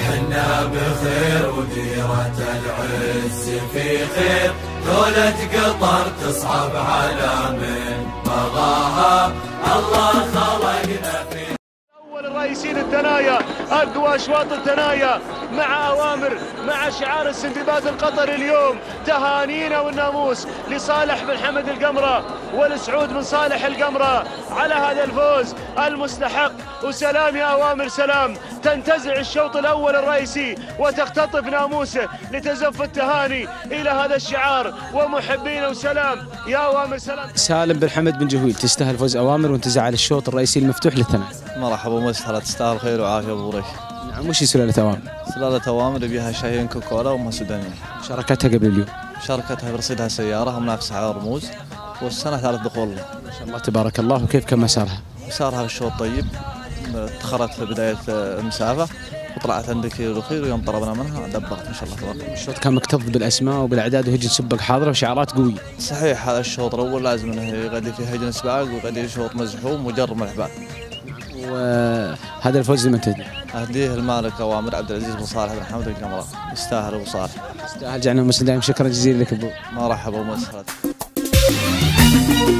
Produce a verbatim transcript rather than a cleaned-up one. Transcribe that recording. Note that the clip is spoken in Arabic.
حنا بخير وديرة العز في خير، دولة قطر تصعب على من بغاها، الله خلقنا في أول الرئيسين الثنايا، أقوى أشواط الثنايا مع أوامر مع شعار السندباد القطري اليوم. تهانينا والناموس لصالح بن حمد القمرة والسعود بن صالح القمرة على هذا الفوز المستحق. وسلام يا أوامر سلام، تنتزع الشوط الأول الرئيسي وتختطف ناموسه لتزف التهاني إلى هذا الشعار ومحبينا. وسلام يا أوامر سلام. سالم بن حمد بن جهويل، تستاهل فوز أوامر وانتزع على الشوط الرئيسي المفتوح للثناء. مرحبا ومسهلا، تستاهل خير وعافيه ابو بريك. نعم، وش سلالة أوامر؟ سلالة أوامر بيها شاهين كوكولا وامها سودانية. شاركتها قبل اليوم؟ شاركتها برصيدها سيارة ومنافسة على رموز، والسنة ثالث دخول. ما شاء الله تبارك الله. وكيف كان مسارها؟ مسارها بالشوط طيب، تأخرت في بداية المسافة وطلعت عند كيلو الأخير، ويوم طلبنا منها دبرت ما شاء الله تبارك الله. الشوط كان مكتظ بالأسماء وبالأعداد وهجن سبق حاضرة وشعارات قوية. صحيح، هذا الشوط الأول لازم انه يغذي فيه هجن سباق ويغذي شوط مزحوم وجر ملعبات. وهذا الفوز لمن تهديه؟ أهديه المالك أوامر عبد العزيز بن صالح بن حمد القمرة، يستاهل أبو صالح. يستاهل. جعلنا مسلم دائما، شكرا جزيلا لك أبو. مرحبا ومسهلا.